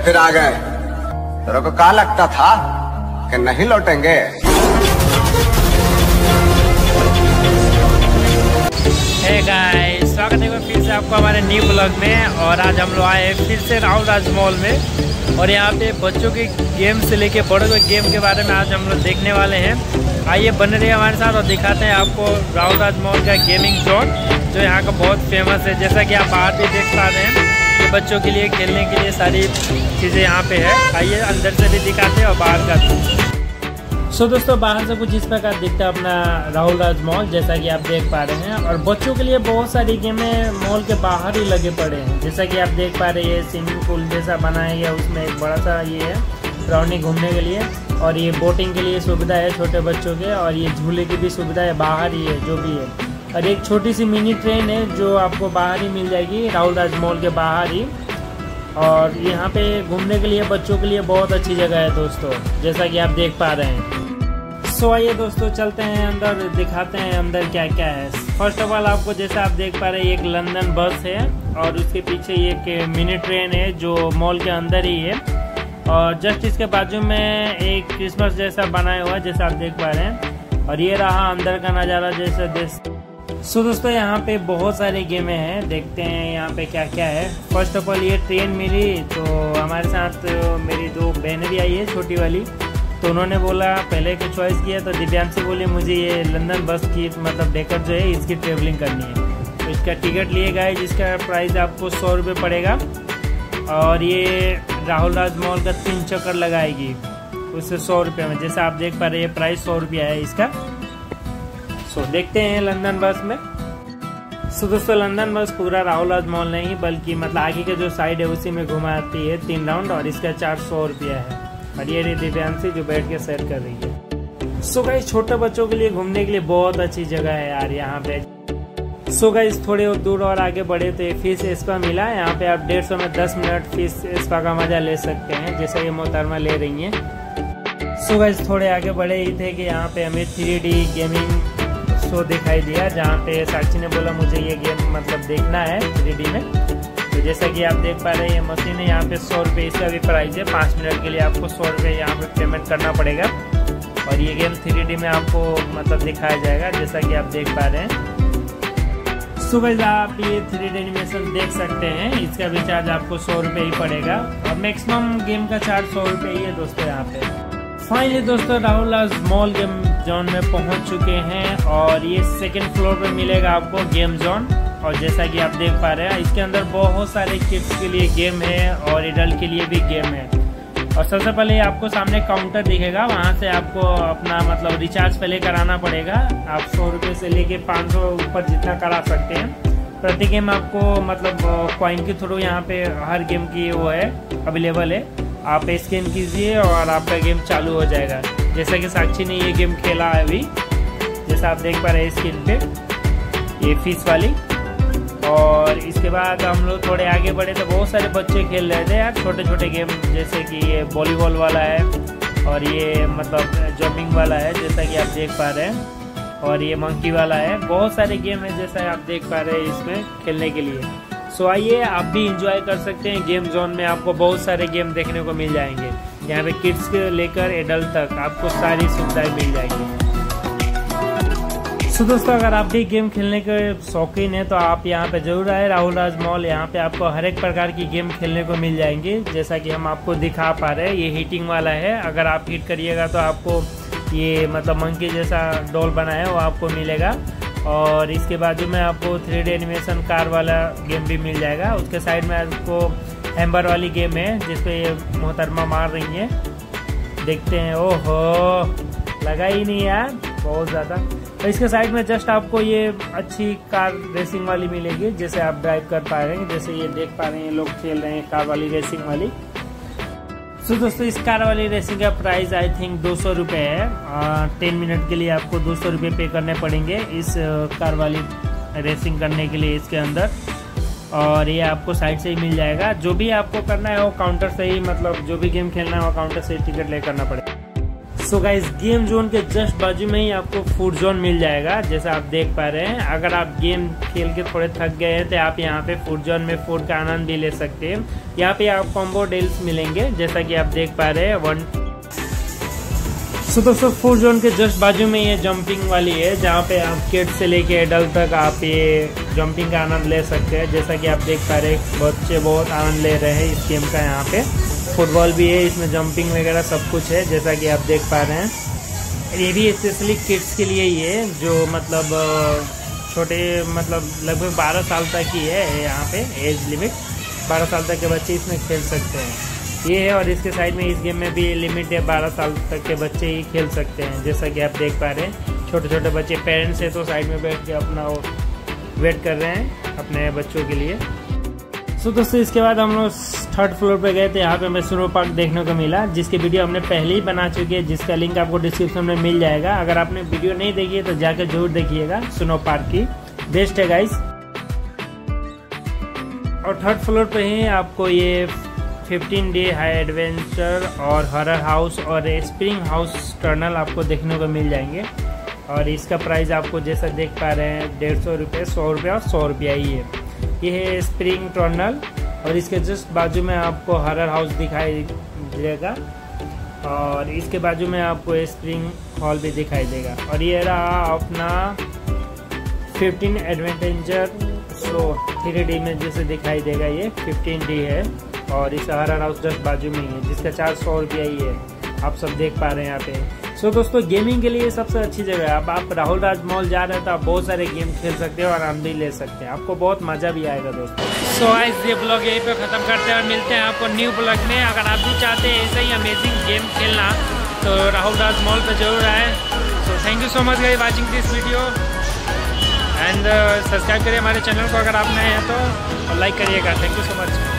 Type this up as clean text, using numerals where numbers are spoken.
फिर आ गए। तेरे को क्या लगता था कि नहीं लौटेंगे? हे गाइस, स्वागत है फिर से आपको हमारे न्यू ब्लॉग में। और आज हम लोग आए हैं फिर से राहुल राज मॉल में, और यहाँ पे बच्चों के गेम से लेके बड़ों के गेम के बारे में आज हम लोग देखने वाले हैं। आइए बने रहिए हमारे साथ और दिखाते हैं आपको राहुल राज मॉल का गेमिंग जोन, जो यहाँ का बहुत फेमस है। जैसा कि आप बाहर भी देख पा रहे हैं, ये बच्चों के लिए खेलने के लिए सारी चीज़ें यहाँ पे है। आइए अंदर से भी दिखाते हैं और बाहर का भी। दोस्तों, बाहर से कुछ इस प्रकार दिखता है अपना राहुल राज मॉल, जैसा कि आप देख पा रहे हैं। और बच्चों के लिए बहुत सारी गेमें मॉल के बाहर ही लगे पड़े हैं। जैसा कि आप देख पा रहे हैं, स्विमिंग पूल जैसा बनाया गया, उसमें एक बड़ा सा ये है राउंडिंग घूमने के लिए, और ये बोटिंग के लिए सुविधा है छोटे बच्चों के, और ये झूले की भी सुविधा है बाहर ही है जो भी है। और एक छोटी सी मिनी ट्रेन है जो आपको बाहर ही मिल जाएगी, राहुल राज मॉल के बाहर ही। और यहाँ पे घूमने के लिए बच्चों के लिए बहुत अच्छी जगह है दोस्तों, जैसा कि आप देख पा रहे हैं। आइए दोस्तों, चलते हैं अंदर, दिखाते हैं अंदर क्या क्या है। फर्स्ट ऑफ ऑल आपको जैसा आप देख पा रहे हैं, एक लंदन बस है, और उसके पीछे एक मिनी ट्रेन है जो मॉल के अंदर ही है। और जस्ट इसके बाजू में एक क्रिसमस जैसा बनाया हुआ है, जैसा आप देख पा रहे हैं। और ये रहा अंदर का नज़ारा जैसा दोस्तों, यहाँ पे बहुत सारे गेमें हैं, देखते हैं यहाँ पे क्या क्या है। फर्स्ट ऑफ ऑल ये ट्रेन मिली, तो हमारे साथ मेरी दो बहनें भी आई है छोटी वाली, तो उन्होंने बोला पहले की चॉइस किया, तो दिव्यांशी बोली मुझे ये लंदन बस की मतलब डेकर जो है इसकी ट्रेवलिंग करनी है। तो इसका टिकट लिए गए, जिसका प्राइस आपको 100 रुपये पड़ेगा। और ये राहुल राज मॉल का 3 चक्कर लगाएगी, उससे 100 रुपये में। जैसा आप देख पा रहे हैं, प्राइस 100 रुपया है इसका। देखते हैं लंदन बस में। दोस्तों, लंदन बस पूरा राहुल राज मॉल नहीं, बल्कि मतलब आगे के जो साइड है उसी में घुमाती है 3 राउंड, और इसका चार्ज 100 रुपया है। और ये रही दिव्यांशी जो बैठ के सैर कर रही है। गाइस, छोटे बच्चों के लिए घूमने के लिए बहुत अच्छी जगह है यार यहाँ पे। गाइस, थोड़े दूर और आगे बढ़े तो फिश स्पा मिला। यहाँ पे आप 150 में 10 मिनट फिश स्पा का मजा ले सकते हैं, जैसा ये मोहतरमा ले रही है। गाइस, थोड़े आगे बढ़े ही थे कि यहाँ पे हमें 3D गेमिंग शो दिखाई दिया, जहाँ पे साक्षी ने बोला मुझे ये गेम मतलब देखना है 3D में। तो जैसा कि आप देख पा रहे हैं, ये मशीन है, यहाँ पे 100 रुपये इसका भी प्राइस है। 5 मिनट के लिए आपको 100 रुपये यहाँ पे पेमेंट करना पड़ेगा। और ये गेम 3D में आपको मतलब दिखाया जाएगा, जैसा कि आप देख पा रहे हैं। सुबह आप ये 3D एनिमेशन देख सकते हैं, इसका भी चार्ज आपको 100 रुपये ही पड़ेगा। और मैक्सिमम गेम का चार्ज 100 रुपये ही है दोस्तों यहाँ पे। फाइनली दोस्तों, Rahul Raj mall game zone में पहुँच चुके हैं, और ये 2nd फ्लोर पे मिलेगा आपको गेम जोन। और जैसा कि आप देख पा रहे हैं, इसके अंदर बहुत सारे किड्स के लिए गेम है और एडल्ट के लिए भी गेम है। और सबसे पहले आपको सामने काउंटर दिखेगा, वहाँ से आपको अपना मतलब रिचार्ज पहले कराना पड़ेगा। आप 100 रुपये से लेके 500 ऊपर जितना करा सकते हैं। प्रति गेम आपको मतलब कॉइन के थ्रू यहाँ पे हर गेम की वो है अवेलेबल है। आप स्कैन कीजिए और आपका गेम चालू हो जाएगा। जैसा कि साक्षी ने ये गेम खेला है अभी, जैसा आप देख पा रहे हैं स्क्रीन पे, ये फिश वाली। और इसके बाद हम लोग थोड़े आगे बढ़े तो बहुत सारे बच्चे खेल रहे थे यार छोटे छोटे गेम, जैसे कि ये वॉलीबॉल वाला है, और ये मतलब जंपिंग वाला है, जैसा कि आप देख पा रहे हैं। और ये मंकी वाला है। बहुत सारे गेम है जैसा आप देख पा रहे हैं इसमें खेलने के लिए। आइए आप भी इंजॉय कर सकते हैं गेम जोन में। आपको बहुत सारे गेम देखने को मिल जाएंगे, यहाँ पे किड्स के लेकर एडल्ट तक आपको सारी सुविधाएं मिल जाएंगी। दोस्तों, अगर आप भी गेम खेलने के शौकीन हैं तो आप यहाँ पे जरूर आए राहुल राज मॉल। यहाँ पे आपको हर एक प्रकार की गेम खेलने को मिल जाएंगे, जैसा कि हम आपको दिखा पा रहे हैं। ये हीटिंग वाला है, अगर आप हीट करिएगा तो आपको ये मतलब मंकी जैसा डॉल बना है वो आपको मिलेगा। और इसके बाजू में आपको 3D एनिमेशन कार वाला गेम भी मिल जाएगा। उसके साइड में आपको हैम्बर वाली गेम है, जिसपे ये मोहतरमा मार रही है, देखते हैं। ओहो, लगा ही नहीं यार, बहुत ज़्यादा। तो इसके साइड में जस्ट आपको ये अच्छी कार रेसिंग वाली मिलेगी, जैसे आप ड्राइव कर पा रहे हैं। जैसे ये देख पा रहे हैं लोग खेल रहे हैं कार वाली रेसिंग वाली। दोस्तों, इस कार वाली रेसिंग का प्राइस आई थिंक 200 रुपये है। 10 मिनट के लिए आपको 200 रुपये पे करने पड़ेंगे इस कार वाली रेसिंग करने के लिए इसके अंदर। और ये आपको साइड से ही मिल जाएगा। जो भी आपको करना है वो काउंटर से ही, मतलब जो भी गेम खेलना है वो काउंटर से ही टिकट ले करना पड़ेगा। सो गाइस गेम जोन के जस्ट बाजू में ही आपको फूड जोन मिल जाएगा। जैसा आप देख पा रहे हैं, अगर आप गेम खेल के थोड़े थक गए हैं तो आप यहाँ पे फूड जोन में फूड का आनंद भी ले सकते हैं। यहाँ पे आप कॉम्बो डील्स मिलेंगे जैसा कि आप देख पा रहे हैं। सो दोस्तों फूड जोन के जस्ट बाजू में ये जंपिंग वाली है, जहाँ पे आप किड से लेके एडल्ट तक आप ये जंपिंग का आनंद ले सकते हैं। जैसा कि आप देख पा रहे हैं बच्चे बहुत आनंद ले रहे हैं इस गेम का। यहाँ पे फुटबॉल भी है, इसमें जंपिंग वगैरह सब कुछ है जैसा कि आप देख पा रहे हैं। ये भी स्पेशली किड्स के लिए ही है, जो मतलब छोटे मतलब लगभग 12 साल तक ही है। यहाँ पे एज लिमिट 12 साल तक के बच्चे इसमें खेल सकते हैं ये है। और इसके साइड में इस गेम में भी लिमिट है, 12 साल तक के बच्चे ही खेल सकते हैं जैसा कि आप देख पा रहे हैं। छोटे छोटे बच्चे पेरेंट्स है तो साइड में बैठ के अपना वेट कर रहे हैं अपने बच्चों के लिए। सो दोस्तों इसके बाद हम लोग 3rd फ्लोर पे गए थे। यहाँ पे हमें स्नो पार्क देखने को मिला, जिसकी वीडियो हमने पहले ही बना चुकी है, जिसका लिंक आपको डिस्क्रिप्शन में मिल जाएगा। अगर आपने वीडियो नहीं देखी है तो जाकर जरूर देखिएगा, स्नो पार्क की बेस्ट है गाइस। और 3rd फ्लोर पे ही आपको ये 15 डे हाई एडवेंचर और हॉरर हाउस और स्प्रिंग हाउस टनल आपको देखने को मिल जाएंगे। और इसका प्राइस आपको जैसा देख पा रहे हैं 150 रुपये, 100 रुपये और 100 रुपया ही है। ये है स्प्रिंग टनल और इसके जस्ट बाजू में आपको हॉरर हाउस दिखाई देगा और इसके बाजू में आपको स्प्रिंग हॉल भी दिखाई देगा। और ये रहा अपना 15 एडवेंचर शो 3D में जैसे दिखाई देगा, ये 15D है। और इस हॉरर हाउस जस्ट बाजू में ही है, जिसका चार्ज 100 रुपया ही है। आप सब देख पा रहे हैं यहाँ पे। सो दोस्तों गेमिंग के लिए सबसे अच्छी जगह है। अब आप राहुल राज मॉल जा रहे हैं तो आप बहुत सारे गेम खेल सकते हैं और आनंद भी ले सकते हैं, आपको बहुत मजा भी आएगा दोस्तों। सो गाइस ये ब्लॉग यहीं पे खत्म करते हैं और मिलते हैं आपको न्यू ब्लॉग में। अगर आप भी चाहते हैं ऐसा ही अमेजिंग गेम खेलना तो राहुल राज मॉल पे जरूर आए। So thank you so much guys watching this video and subscribe करिए हमारे चैनल को अगर आप नए हैं तो, और लाइक करिएगा। Thank you so much.